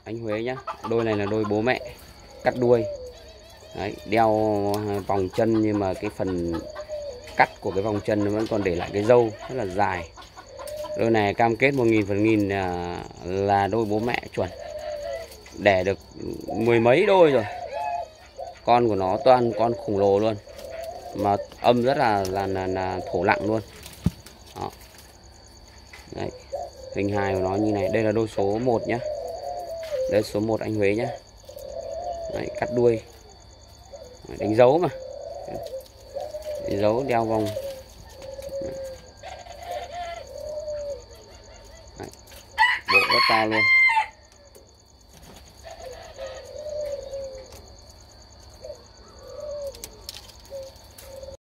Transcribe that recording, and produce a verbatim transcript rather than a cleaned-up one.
anh Huế nhá. Đôi này là đôi bố mẹ cắt đuôi. Đấy, đeo vòng chân nhưng mà cái phần cắt của cái vòng chân nó vẫn còn để lại cái râu rất là dài. Đôi này cam kết một nghìn phần nghìn là, là đôi bố mẹ chuẩn. Đẻ được mười mấy đôi rồi. Con của nó toàn con khổng lồ luôn. Mà âm rất là là, là, là thổ nặng luôn. Đó. Đấy. Hình hài của nó như này. Đây là đôi số một nhá. Đây số một anh Huế nhá. Đấy, cắt đuôi. Đấy, đánh dấu mà. Đánh dấu đeo vòng. Đấy. Bộ rất to luôn.